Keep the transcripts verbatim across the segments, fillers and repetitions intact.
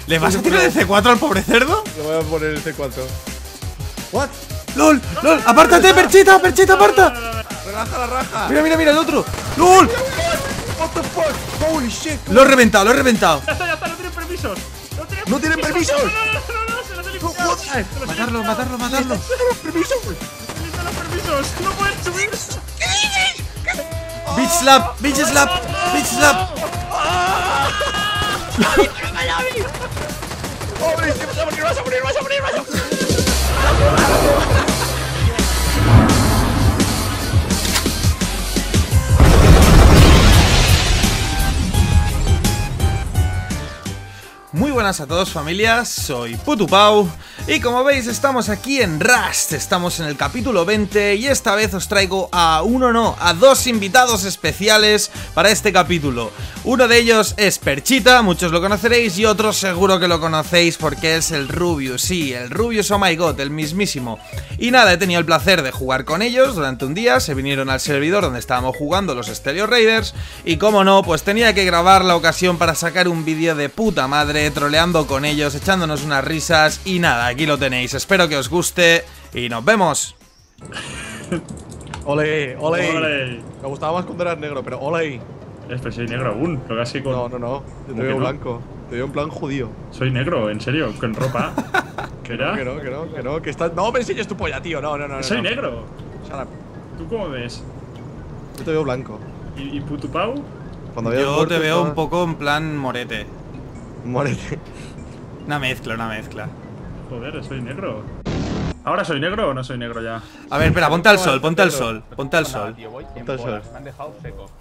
¿Le vas a tirar el C cuatro al pobre cerdo? Le voy a poner el C cuatro. ¿What? ¡Lol! ¡Lol! ¡Apártate, Perchita! ¡Perchita, aparta! ¡Relaja la raja! Mira, mira, mira, el otro. ¡Lol! What the fuck? Holy shit. Lo he reventado, lo he reventado. Ya está, ya está, no tienen permisos. No tienen, ¿No tienen permisos? No, no, no, no, no, se los he limitado. Se los he Matarlo, limitado. matarlo, matarlo. ¡Los permisos! Se les limita los permisos. No pueden subir. Bitch slap, bitch slap, bitch slap. ¡Pobre! ¡Se vas a morir, vas a morir, vas a morir, vas a morir! Muy buenas a todos, familias, soy Putupau y como veis estamos aquí en Rust, estamos en el capítulo veinte y esta vez os traigo a uno no, a dos invitados especiales para este capítulo. Uno de ellos es Perchita, muchos lo conoceréis, y otro seguro que lo conocéis porque es el Rubius, sí, el Rubius, oh my god, el mismísimo. Y nada, he tenido el placer de jugar con ellos durante un día, se vinieron al servidor donde estábamos jugando los Stereo Raiders y como no, pues tenía que grabar la ocasión para sacar un vídeo de puta madre, troleando con ellos, echándonos unas risas y nada, aquí lo tenéis, espero que os guste y nos vemos. Ole, ole, Ole. Me gustaba más cuando eras negro, pero ole. Es que soy negro aún, pero casi con… No, no, no, yo te ¿Cómo veo que no? blanco. Te veo en plan judío. Soy negro, en serio, con ropa. ¿Qué era? Que no, que no, que no, que estás… No me enseñes tu polla, tío, no, no, no, no. Soy no. negro. Shut up. ¿Tú cómo ves? Yo te veo blanco. ¿Y, y Putupau? Cuando habías Yo muerto, te veo un estabas- poco en plan morete, Muérete. una mezcla, una mezcla. Joder, soy negro. ¿Ahora soy negro o no soy negro ya? A ver, espera, ponte al sol, ponte al sol, ponte al sol. Ponte al sol. Me han dejado seco.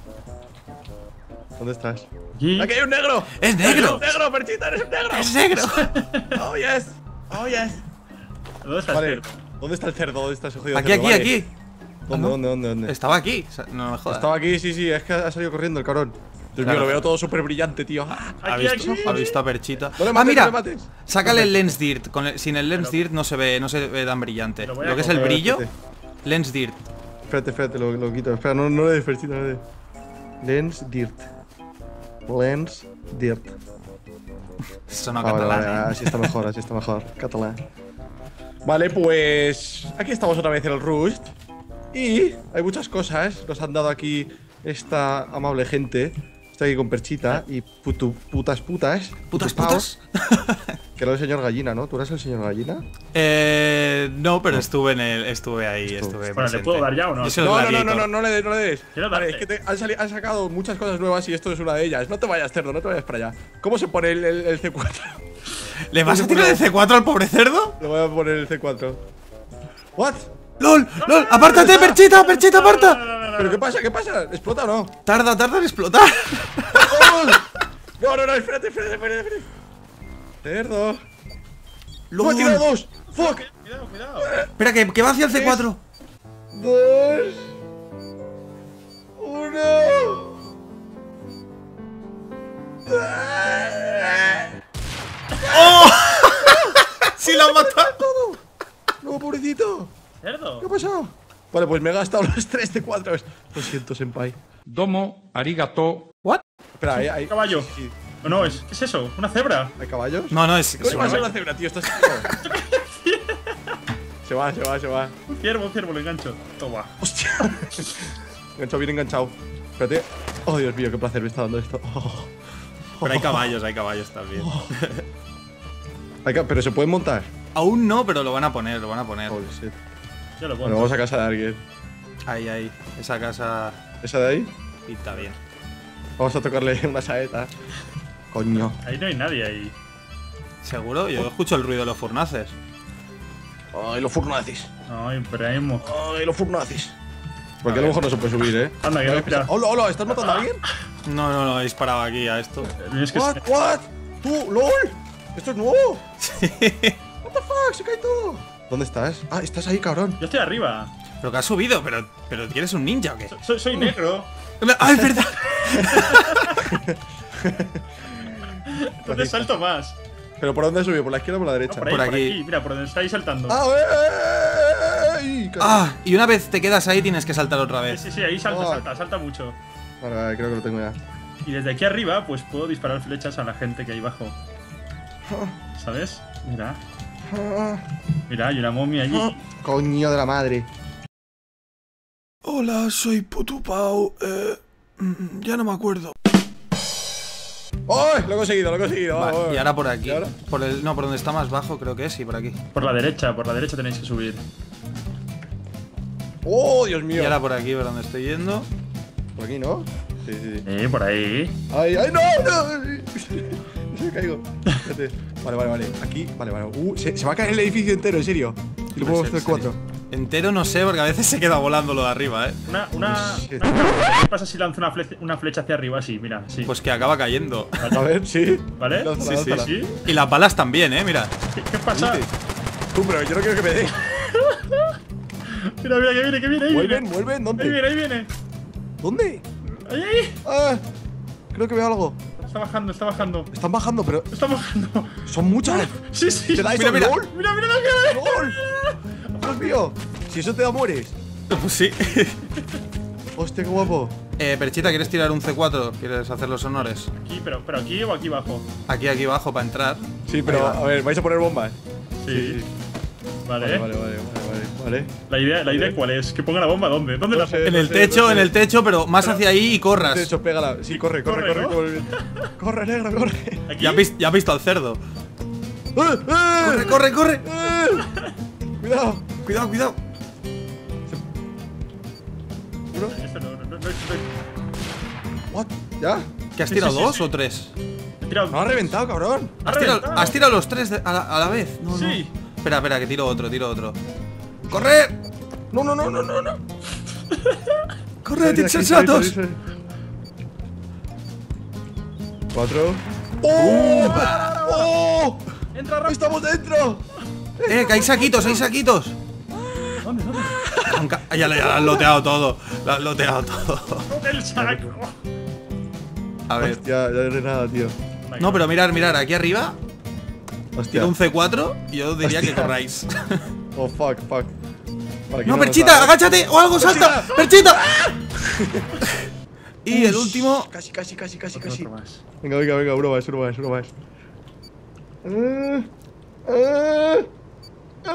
¿Dónde estás? ¿Y? ¡Aquí hay un negro! ¡Es negro! ¡Eres un negro, Perchita, eres un negro! ¡Es negro! ¡Oh, yes! ¡Oh, yes! ¿Dónde estás? Vale, ¿dónde está el cerdo? ¿Dónde está ese jodido Aquí, cerdo? aquí, Vale. aquí. ¿Dónde, Ah, ¿no? dónde, dónde, dónde? Estaba aquí, o sea, no me jodas. Estaba aquí, sí, sí, es que ha salido corriendo el cabrón. Dios Claro. mío, lo veo todo súper brillante, tío. ¡Ah! Ha Aquí, visto, aquí. ha visto a Perchita. No le Ah, mates, mira, no le mates. sácale el Lens Dirt. Con el- sin el Lens Dirt no se ve, no se ve tan brillante. Lo voy a Lo que es el coger, brillo, espérate. Lens Dirt. Espérate, espérate, lo, lo quito. Espera, no, no le des Perchita, no le des. Lens Dirt. Lens Dirt. Eso no Ah, vale, catalán, vale, ¿eh? así está mejor, así está mejor. Catalán. Vale, pues aquí estamos otra vez en el Rust. Y hay muchas cosas. Nos han dado aquí esta amable gente. Estoy aquí con Perchita y putu, putas putas. ¿Putas putupaos, putas? Que era el señor Gallina, ¿no? ¿Tú eres el señor Gallina? Eh, no, pero estuve en el, estuve ahí, Estuvo. estuve Bueno, ¿le presente. puedo dar ya o no? Yo soy el No, no, no, gladiator. no, no, no le des, no le des. Quiero Vale, darte. es que te- han, sali- han sacado muchas cosas nuevas y esto es una de ellas. No te vayas, cerdo, no te vayas para allá. ¿Cómo se pone el, el- el C cuatro? ¿Le vas a tirar el C cuatro al pobre cerdo? Le voy a poner el C cuatro. ¿What? ¡Lol! ¡Lol! ¡Apártate, Perchita! ¡Perchita, aparta! ¿Pero qué pasa? ¿Qué pasa? ¿Explota o no? Tarda, tarda en explotar. No, no, no, espérate, espérate, espérate, espérate. Cerdo. ¡Lol! ¡No, he tirado dos! ¡Fuck! Cuidado, cuidado. Espera, que, que va hacia el C cuatro. Dos. Uno. ¡Sí lo ha matado! ¡Todo! No, pobrecito. ¿Cerdo? ¿Qué ha pasado? Vale, pues me he gastado los tres de cuatro. Lo siento, senpai. Domo, arigato. ¿What? Espera, hay, hay Caballo. sí, sí. ¿O no? ¿Es, ¿Qué es eso? ¿Una cebra? ¿Hay caballos? No, no, es. ¿Cómo es va a ser una- una cebra, tío? Estás chico. Se va, se va, se va. Un ciervo, un ciervo, lo engancho. Toma. ¡Hostia! Enganchado, bien enganchado. Espérate. Oh, Dios mío, qué placer me está dando esto. Oh. Pero hay caballos, hay caballos también. Hay ca- Pero se pueden montar. Aún no, pero lo van a poner, lo van a poner. Holy shit. Ya lo Bueno, pongo. vamos a casa de alguien. Ahí, ahí. Esa casa ¿Esa de ahí? pinta bien. Vamos a tocarle una saeta. Coño. Ahí no hay nadie ahí. ¿Seguro? Yo escucho el ruido de los furnaces. Ay, los furnazis. Ay, primo. Ay, los furnazis. Porque a, lo mejor no se puede subir, ¿eh? Anda, que no, mira. Hola, hola, ¿estás matando a alguien? No, no, no, he disparado aquí a esto. Es que What, what? ¿Tú, lol? ¿Esto es nuevo? What the fuck, se cae todo. ¿Dónde estás? Ah, estás ahí, cabrón. yo estoy arriba. Pero que has subido, pero, pero ¿eres un ninja o qué? Soy, soy negro. ¡Ah, es verdad! Entonces salto más. ¿Pero por dónde subió? ¿Por la izquierda o por la No, derecha? por ahí, Por por aquí. aquí. Mira, por donde estáis saltando. ¡Ah, eh, eh, eh! ¡Ah! Y una vez te quedas ahí tienes que saltar otra Sí, vez. sí, sí, ahí salta, Oh. salta, salta mucho. Vale, vale, creo que lo tengo ya. Y desde aquí arriba, pues puedo disparar flechas a la gente que hay abajo. ¿Sabes? Mira. Ah, Mira, hay una momia allí. ah. Coño de la madre. Hola, soy Putupau. Eh, mm, ya no me acuerdo. ¡Oh! Lo he conseguido, lo he conseguido. Vale, Oh, oh. y ahora por aquí. ¿Y ahora? Por el, no, por donde está más bajo, creo que es, sí, por aquí. Por la derecha, por la derecha tenéis que subir. ¡Oh, Dios mío! Y ahora por aquí, por donde estoy yendo. Por aquí, ¿no? Sí, sí, sí. Eh, por ahí. ¡Ay, ay, no! ¡No! Me caigo. Espérate. Vale, vale, vale. Aquí, vale, vale. Uh, se, se va a caer el edificio entero, en serio. Y lo podemos hacer cuatro. Entero no sé, porque a veces se queda volando lo de arriba, eh. Una, una, Oh, shit. una pregunta, ¿qué pasa si lanzo una flecha, una flecha hacia arriba? Sí, mira, sí. Pues que acaba cayendo. A ver, sí. ¿Vale? Lánzala, Sí, sí, lánzala. sí. Y las balas también, eh, mira. ¿Qué, qué pasa? Dices. Tú, pero yo no quiero que me dé. Mira, mira, que viene, que viene, ahí ¿Vuelven? viene. ¿Vuelven? Ahí ¿Dónde? viene, ahí viene. ¿Dónde? Ahí, ahí. Ah, creo que veo algo. Está bajando, está bajando. Están bajando, pero Está bajando. son muchas. Sí, sí. ¿Te da Mira, eso, mira. LOL? Mira, mira la cara. ¡LOL! ¡Dios mío! Si eso te da, mueres. Pues sí. Hostia, qué guapo. eh, Perchita, ¿quieres tirar un C cuatro? ¿Quieres hacer los honores? Aquí, pero, pero aquí o aquí abajo. Aquí, aquí abajo, para entrar. Sí, pero Ahí va. a ver, ¿vais a poner bombas? Sí. Vale. Vale, vale, vale, vale, vale. La idea, la idea ¿cuál es? ¿Que ponga la bomba dónde? ¿Dónde No la sé. pongo? En el sé, techo, no sé. en el techo, pero más hacia ahí y corras. De hecho, pégala. Sí, corre, corre, Corre, corre. ¿no? Corre, corre negro, corre. ¿Aquí? Ya has, vis- ya has visto al cerdo. ¡Eh, eh! Corre, corre, corre. ¡Eh! Cuidado. Cuidado, cuidado. Esto no, no, no, no, no. What? ¿Ya? ¿Que has Sí, tirado sí, sí, dos sí. o tres? He tirado. No ha reventado, cabrón. ¿Ha ¿Has tirado, reventado? has tirado los tres de- a, la, a la vez? No, no. Sí. Espera, espera, que tiro otro, tiro otro. ¡Corre! No, no, no, no, no, no. ¡Corre, Salid, insensatos! salid, salid, salid. Cuatro. ¡Oh! ¡Oh! Entra rápido. ¡Estamos dentro! ¡Eh, que hay saquitos, hay saquitos! ¿Dónde, dónde? Han ca- Ya le han loteado todo. Lo han loteado todo. El saco. A ver. Hostia, ya no hay nada, tío. No, pero mirar, mirar, aquí arriba Hostia. tiro un C cuatro y yo diría que Hostia. corráis. Oh, fuck, fuck. Vale, aquí ¡No, nos Perchita, da, ¿eh? agáchate! ¡O algo salta! ¡Perchita! Y el último. Casi, casi, casi, casi, Otro, casi. otro más. Venga, venga, venga, uno más, uno más, uno más. Ah, ah, ah.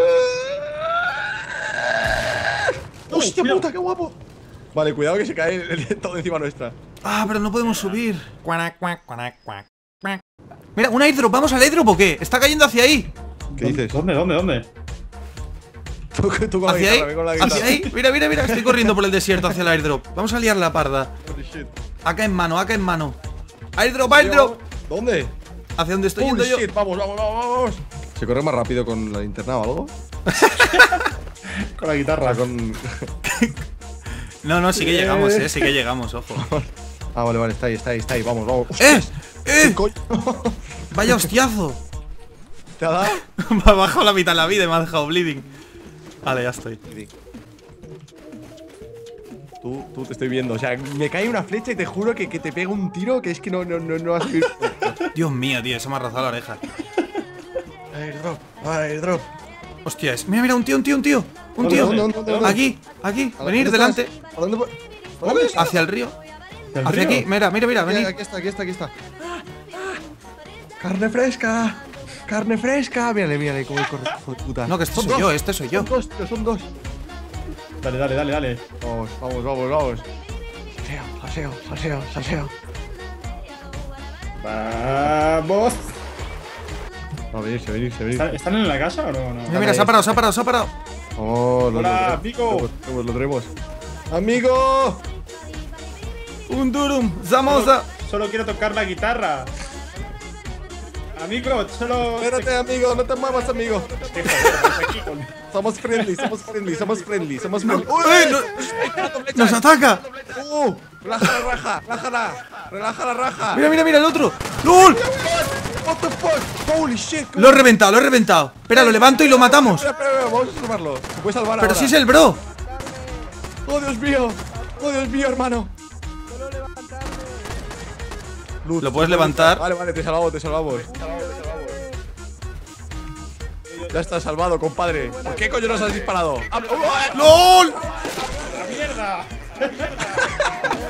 ¡Hostia cuidado. puta, qué guapo! Vale, cuidado que se cae el- el- todo encima nuestra. Ah, pero no podemos subir. Cuac, cuac, cuac, cuac, cuac. Mira, un airdrop. ¿Vamos al airdrop o qué? Está cayendo hacia ahí. ¿Qué dices? ¿Dónde, dónde, dónde? Tú, tú con la ¿Hacia ahí? guitarra, ve con la guitarra. ¿Hacia ahí? Mira, mira, mira. Estoy corriendo por el desierto hacia el airdrop. Vamos a liar la parda. Holy shit. Acá en mano, acá en mano. Airdrop, airdrop. ¿Dónde? ¿Hacia dónde estoy yendo Holy yo? shit, vamos, vamos, vamos, vamos. ¿Se corre más rápido con la linterna o algo? Con la guitarra. Con... No, no, sí que llegamos, eh. Sí que llegamos, ojo. Ah, vale, vale, está ahí, está ahí, está ahí, vamos, vamos. ¡Eh! ¿Qué ¡Eh! coño? ¡Vaya hostiazo! ¿Te ha dado? Me ha bajado la mitad de la vida y me ha dejado bleeding. Vale, ya estoy. Tú, tú te estoy viendo, o sea, me cae una flecha y te juro que, que te pega un tiro que es que no, no, no, no vas a ir. Dios mío, tío, se me ha rozado la oreja. Airdrop, airdrop. Hostia, es- mira, mira, un tío, un tío, un tío. Un ¿Dónde, tío. dónde, dónde, dónde? Aquí, aquí. ¿A Venir dónde delante. estás? ¿A dónde? pu- ¿A dónde estás? Hacia el río. ¿El Hacia río? aquí. Mira, mira, mira, Aquí, venid. aquí está, aquí está, aquí está. Carne fresca, carne fresca. Mírale, mírale cómo corre, hijo de puta. No, que este Son soy dos, yo, este soy yo. Son dos, tío, son dos. Dale, dale, dale, dale. Vamos, vamos, vamos, vamos. Salseo, salseo, salseo, salseo. Vamos. Va a venirse, venirse, venirse. ¿Están, ¿Están en la casa o no? no? Mira, mira, se ha parado, se ha parado, se ha parado. Oh, lo, Hola, lo, amigo. Lo tenemos, lo tenemos. ¡Amigo! Un durum, zamosa. Solo quiero tocar la guitarra. Amigo, solo. Espérate, amigo, no te muevas, amigo. Es que, joder, pues aquí con- Somos friendly, somos friendly, somos friendly, somos No, friendly. ¡eh, no! ¡Nos ataca! ¡Uh! ¡Relaja la raja! ¡Relájala! ¡Relaja la raja! Mira, mira, mira el otro. ¡Lol! What the fuck? ¡Holy shit! Lo he reventado, lo he reventado. Espera, lo levanto y lo matamos. Espera, espera, espera, vamos a salvarlo. Se puede salvar Pero ahora. si es el bro. ¡Oh, Dios mío! ¡Oh, Dios mío, hermano! Luz, Lo puedes luz. levantar. Vale, vale, te salvamos, te salvamos. Ya está salvado, compadre. ¿Por qué coño nos has disparado? ¡Ah, oh, ¡Lol! ¡La mierda!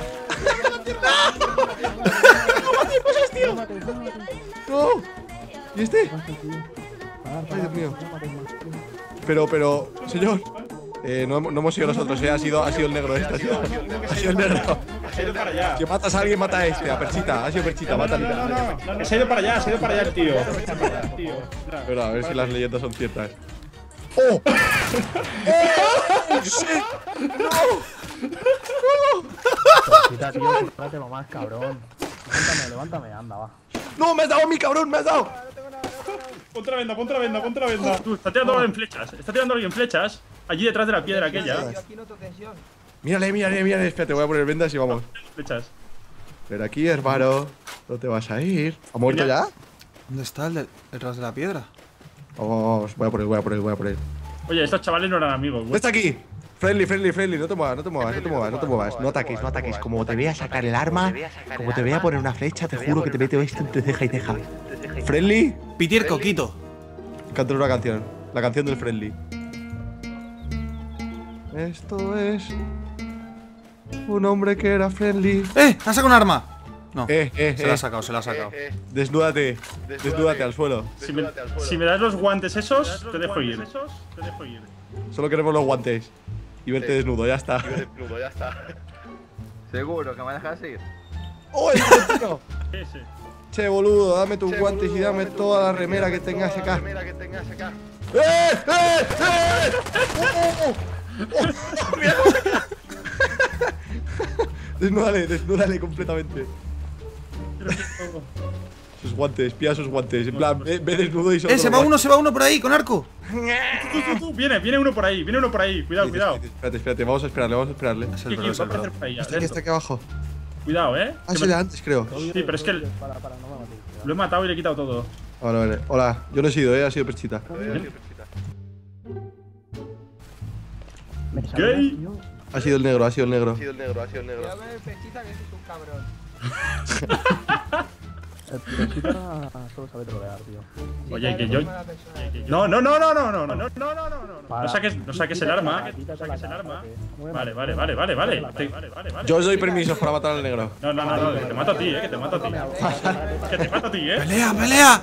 ¡No! ¿Y este? Ay, Dios mío. Pero, pero, señor. Eh, no, no hemos sido nosotros, eh. Ha sido, ha sido el negro este. Ha sido, ha sido el negro. Se ha ido para allá. Si matas a alguien, mata a este. A Perchita. Ha sido Perchita, mátale. No, no, no, no, se ha ido para allá, se ha ido para allá el tío. Pero a ver si las leyendas son ciertas. ¡Oh! ¡Oh! ¡Shit! ¡No! Perchita, tío, espérate lo más, cabrón. Levántame, levántame, anda, va. ¡No! ¡Me has dado a mí, cabrón! ¡Me has dado! Ponte la venda, ponte la venda, ponte la venda. Tú, está tirando alguien flechas. Está tirando alguien flechas. Allí detrás de la piedra aquella. Mírale, mírale, mírale. Espérate, voy a poner vendas y vamos. Flechas. Pero aquí, hermano. No te vas a ir. ¿Ha muerto ya? ¿Dónde está el de- detrás de la piedra? Vamos, voy a por él, voy a por él, voy a por él. Oye, estos chavales no eran amigos, güey. ¡Está aquí! Friendly, friendly, friendly. No te muevas, no te muevas, no te muevas, no te muevas. No ataques, no ataques. Como te vea sacar el arma, como te vea poner una flecha, te juro que te meto esto entre ceja y ceja. Friendly. Pitir Coquito. Cantar una canción. La canción del friendly. Esto es un hombre que era friendly. ¡Eh! ¡Ha sacado un arma! No, Eh, eh, se la ha eh. sacado, se la ha sacado. Desnúdate. Desnúdate al suelo. Si me, si me das los guantes esos, te dejo ir. Te dejo ir. Solo queremos los guantes. Y verte desnudo, ya está. Seguro que me dejas ir. ¡Oh, el tío! Ese. Che, boludo, dame tus guantes y dame toda la remera que tengas acá. ¡Eh! ¡Eh! ¡Eh! ¡Oh! ¡Oh! ¡Oh! ¡Mira! Desnúdale, desnúdale completamente. Sus guantes, pilla sus guantes. En plan, ve, ve desnudo y solo. ¡Eh! Se va uno, se va uno por ahí, con arco. Tú, tú, tú, viene, viene uno por ahí, viene uno por ahí. Cuidado, cuidado. Espérate, espérate, vamos a esperarle, vamos a esperarle. Es el Aquí, bro, es va el a aparecer bro. por ahí. Está aquí, está aquí abajo. Cuidado, eh. Ah, Que sí, me- de antes, creo. Sí, pero es que el- Para, para, no me mates. lo he matado y le he quitado todo. Vale, vale. Hola, yo no he sido, eh, ha sido Perchita. Me ¿Qué? saludas, tío. Ha sido el negro, ha sido el negro. El Perchita solo sabe trolear, tío. Oye, que yo. No, no, no, no, no, no, no, no, no, no, no. No saques, no saques el arma. No saques el arma. Vale, vale, vale, vale, vale. Te- Vale, vale, vale. Yo os doy permisos para matar al negro. No, no, no, no, que te mato a ti, eh, que te mato a ti. Que te mato a ti, eh. ¡Pelea, pelea!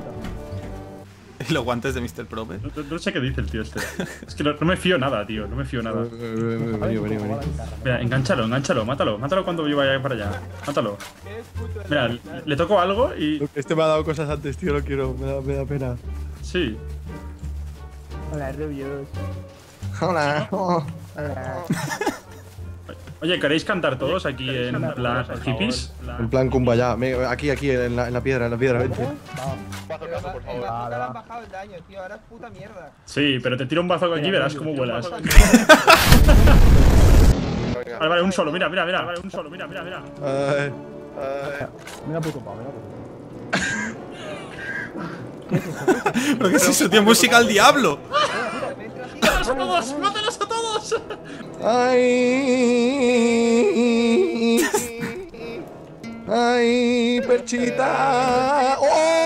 Y los guantes de mister Prope. No, no- no sé qué dice el tío este. Es que no, no me fío nada, tío, no me fío nada. Vení, vení, vení. Mira, enganchalo, enganchalo, mátalo, mátalo cuando yo vaya para allá. Mátalo. Mira, le- le toco algo y. Este me ha dado cosas antes, tío, no quiero, me da, me da pena. Sí. Hola, Rubius. Hola. Hola. Oye, ¿queréis cantar todos aquí en plan hippies? En plan Kumbaya. Me- Aquí, aquí, en la, en la piedra, en la piedra, vente. Vale, va. bajado el daño, tío. Ahora es puta mierda. Sí, pero te tiro un bazo aquí y verás cómo vuelas. Vale, vale, un solo, mira, mira, mira, vale, un solo, mira, mira, mira. Ay, Mira puto pavo, mira puto pavo. ¿Pero qué es eso, tío? Música al diablo. ¡Mátalos a todos! ¡Mátalos a todos! ay, ay, Perchita. ¡Oh!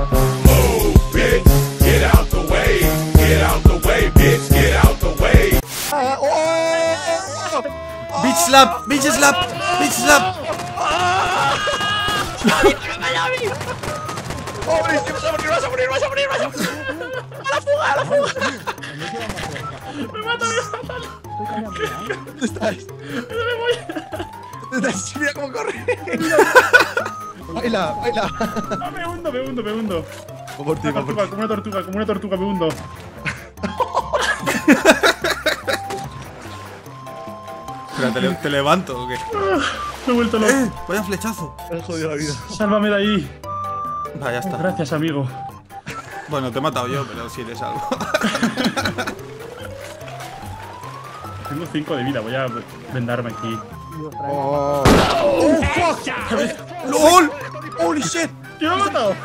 Ah, ¡oh! Bitch slap, bitch slap, bitch slap. ¡Oh, Brice, vas a morir, vas a morir, vas a morir, vas a morir! ¡A la fuga, a la fuga! ¡Me matan, me matan! ¿Dónde estás? ¿Dónde estás? Mira cómo corre. Baila, baila. Ah, me hundo, me hundo, me hundo. Voy por ti, Una voy por tortuga, ti. como una tortuga, como una tortuga, me hundo. Espera, ¿te, le- te levanto o qué? Me he vuelto loco. ¡Eh! Vaya flechazo. Me has jodido la vida. Sálvame de ahí. Va, ya está. Gracias, amigo. Bueno, te he matado yo, pero sí le salvo. Tengo cinco de vida, voy a vendarme aquí. Oh, ¡Lol! holy shit. ¿Quién me ha matado?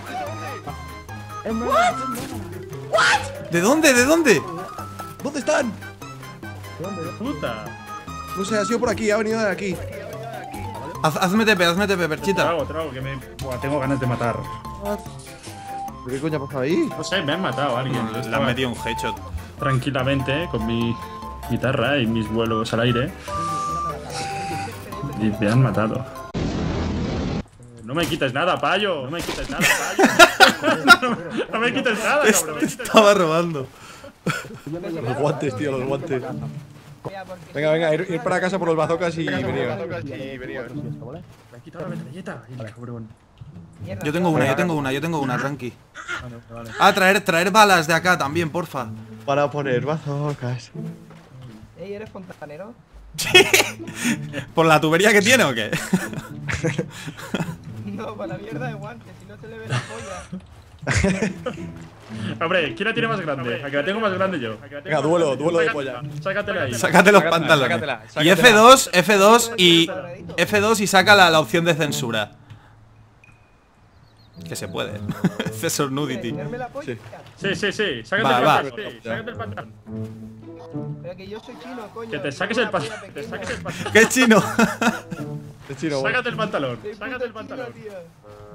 ¿De dónde? ¿De dónde? ¿Dónde están? Puta. No sé, ha sido por aquí, ha venido de aquí. Haz- hazme T P, hazme T P, Te Perchita. hago, te hago, que me. Buah, tengo ganas de matar. ¿Qué coño ha pasado ahí? No sé, me han matado a alguien. Le Estaba han metido un headshot. tranquilamente con mi guitarra y mis vuelos al aire. Y me han matado. No me quites nada, payo. No me quites nada, payo. me quites nada, Este cabrón. estaba robando. Los guantes, tío, los guantes. Mira, porque Venga, venga, ir, ir para casa por los bazocas y venir. Me ha quitado la metralleta. El cabrón. mierda, Yo tengo una, yo tengo una, yo tengo una, tranqui. Ah, traer, traer balas de acá también, porfa. Para poner bazocas. Ey, ¿eres fontanero? ¿Por la tubería que tiene o qué? No, para la mierda de guantes, si no se le ve la polla. Hombre, ¿quién la tiene más grande? A que la tengo más grande yo. Venga, duelo, duelo de polla. Sácatela ahí. Sácate los pantalones. Y F dos, F dos y F dos y saca la, la opción de censura. Que se puede. Censor nudity. ¿Enseñarme la polla? Sí. Sí, sí, sí. Sácate Va, el va. pantalón. Sí, sácate el pantalón. Pero que yo soy chino, coño. Que te saques el pantalón. Te saques el pantalón. ¡Qué chino! Es chino, bueno. Sácate el pantalón. Soy Sácate puto el pantalón. chino, tío.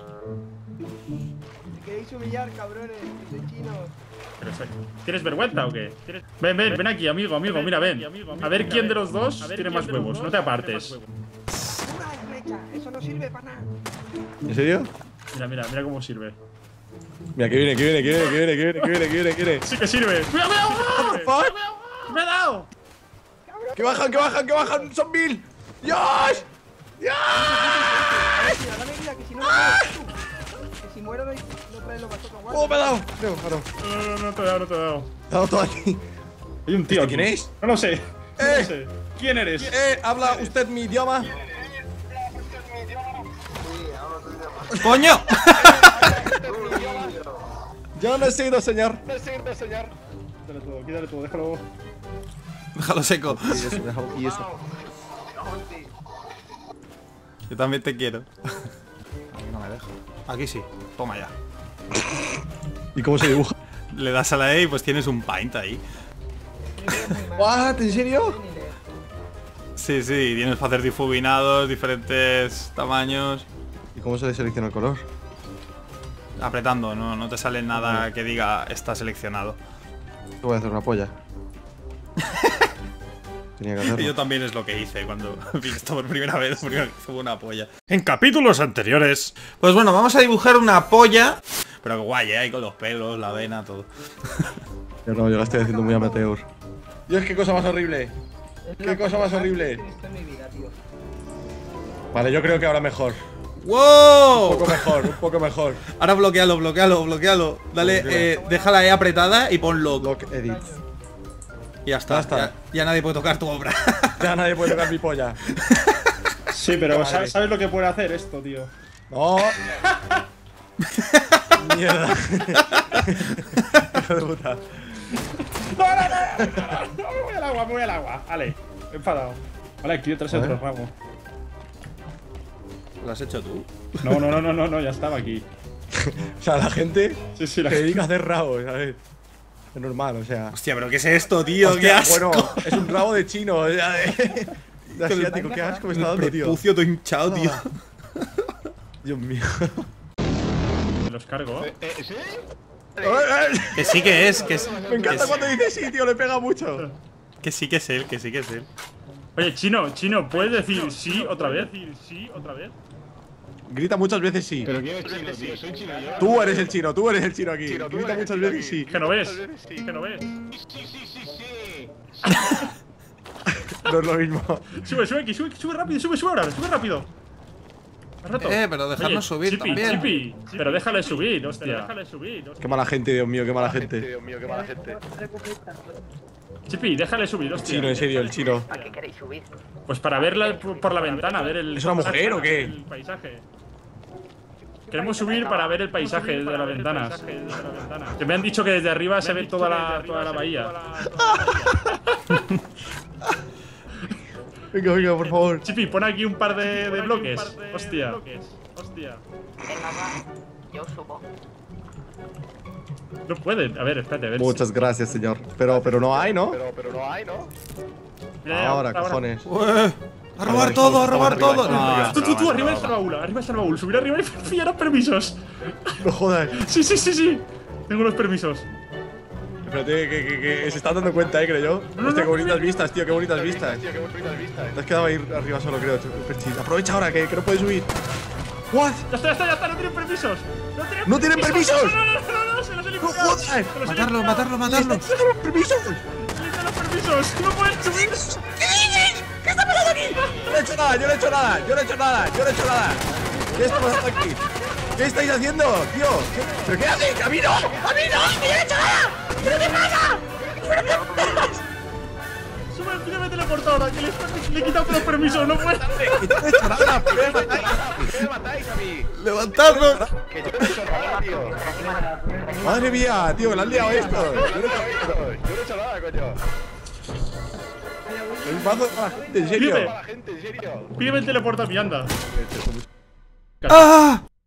Me queréis humillar, cabrones, que soy chino. Pero, ¿tienes vergüenza o qué? ¿Tienes- Ven, ven, ven aquí, amigo, amigo, mira, ven. A ver quién de los dos tiene más huevos. No te apartes. ¡Una flecha! Eso no sirve para nada. ¿En serio? Mira, mira, mira cómo sirve. Mira, que viene, que viene, que viene, que viene, que viene, que viene, que viene, que viene. Sí que sirve. ¡Cuidado, cuidado! Fuck. ¡Me he dado! ¡Que bajan, que bajan, que bajan! ¡Son mil! ¡Dios! ¡Dios! Mira, dame vida, que si no me muero tú. Que si muero no, no traes los bazookas guantes. ¡Oh, me ha dado! No, no, no. No, no, no te he dado, no te he dado. Me ha dado todo aquí. Hay un tío. ¿Este quién aquí. es? No lo sé. No Eh. lo sé. ¿Quién eres? Eh, ¿habla usted mi idioma? ¡Coño! Yo no he sido, señor. Quítale todo, quítale todo, déjalo. Déjalo seco. Y eso, déjalo- y eso. Yo también te quiero. Aquí no me dejo. Aquí sí. Toma ya. ¿Y cómo se dibuja? Le das a la E y pues tienes un paint ahí. ¿What? ¿En serio? Sí, sí, tienes para hacer difubinados, diferentes tamaños. ¿Y cómo se le selecciona el color? Apretando, no, no te sale nada que diga está seleccionado. Te voy a hacer una polla. Tenía que hacerlo. Yo también es lo que hice cuando vi esto por primera vez, porque fue una polla. En capítulos anteriores. Pues bueno, vamos a dibujar una polla. Pero que guay, ¿eh? Ahí con los pelos, la vena, todo. Yo no, yo la estoy haciendo muy amateur. Dios, qué cosa más horrible. Qué cosa más horrible. Que he visto en mi vida, tío. Vale, yo creo que ahora mejor. Un ¡Wow! poco mejor, un poco mejor. Ahora bloquealo, bloquealo, bloquealo. Dale, eh, déjala ahí apretada y pon lock. Lock edit. Y ya está. Ya está. Ya, ya nadie puede tocar tu obra. Ya nadie puede tocar mi polla. Sí, pero Vale. ¿sabes, ¿sabes lo que puede hacer esto, tío? No. Mierda. Hijo de puta. ¡No, no, no! no, no, me voy al agua, me voy al agua. Vale, enfadado. Vale, aquí detrás A otro ver. ramo. ¿Lo has hecho tú? No, no, no, no, no, no, ya estaba aquí. O sea, la gente Sí, sí, la se dedica a hacer rabos, ¿sabes? Es normal, o sea. Hostia, pero ¿qué es esto, tío? Hostia, ¡Qué asco! bueno, es un rabo de chino, o sea, de, de asiático. Qué asco me está dando, tío. Prepucio todo hinchado, tío. Dios mío. Los cargo. Que sí que es, que es. Me que encanta es- cuando dice sí, tío, le pega mucho. Que sí que es él, que sí que es él. Oye, Chino, Chino, ¿puedes decir sí otra vez? decir sí otra vez? Grita muchas veces sí. ¿Pero quién es chino, tío? Soy chino yo. Tú eres el chino, tú eres el chino aquí. Grita muchas veces sí. ¿Que no ves? ¿Que no ves? Sí, sí, sí, sí. No es lo mismo. Sube, sube aquí, sube, sube rápido, sube, sube ahora, sube rápido. Más rato. Eh, pero dejarnos subir Chipi, también. Chipi, pero déjale subir, hostia. Déjale subir, Qué mala gente, Dios mío, qué mala gente. Dios mío, qué mala gente. Chipi, déjale subir, hostia. Chino, en serio, el chino. ¿A qué queréis subir? Pues para verla por por la ventana, ver el. ¿Es una mujer o qué? El paisaje. Queremos subir para ver el paisaje de las ventanas. Que me han dicho que desde arriba se ve toda la, toda la bahía. Venga, venga, por favor. Chipi, pon aquí un par de, de bloques. Hostia. Hostia. Venga, va. Yo subo. No pueden. A ver, espérate, a ver. Muchas gracias, señor. Pero, pero no hay, ¿no? Pero, pero no hay, ¿no? Mira, ya, Ahora, cojones. Ué, ¡a robar todo, a robar todo! No, Tú, tú, tú, arriba está el baúl, arriba está el baúl. Subir arriba y pillar los permisos. No jodas. Sí, sí, sí, sí. Tengo los permisos. Espérate, que, que, que se está dando cuenta, eh, creo yo. no, Hostia, qué no, bonitas no. vistas, tío, qué bonitas vistas. Tío, qué bonitas vistas. Te has quedado ahí arriba solo, creo, Perchis. Aprovecha ahora, que, que no puedes subir. ¿What? Ya está, ya está, ya está. No tienen permisos. No tienen, ¿No tienen permisos? No, no, no, no, no, se los he ¡No jodas! Matarlo, matarlo, matarlo. ¡Permiso! ¡Quita los permisos! ¡No puedes subir! Yo no he hecho nada, yo no he hecho nada, yo no he hecho nada, yo no he hecho nada. ¿Qué está pasando aquí? ¿Qué estáis haciendo, tío? ¿Qué? ¿Pero qué haces? ¡A mí no! ¡A mí no! ¡Que yo no he hecho nada! ¿Pero qué pasa? ¿Pero qué pasa? ¡Sube, pídeme teleportadora! ¡Que le, le he quitado los permisos! ¡No puedes! Que yo no he hecho nada, ¿por qué me matáis? ¿Por qué me matáis a mí? Levantadlo. Que yo no he hecho nada, tío. Madre mía, tío, le han liado esto. Yo no he hecho nada, yo no he hecho nada, coño. Soy un mazo para la gente, en serio. Dime. Para la gente, en serio. Pídeme el teleporta a mi anda. ¡Ah!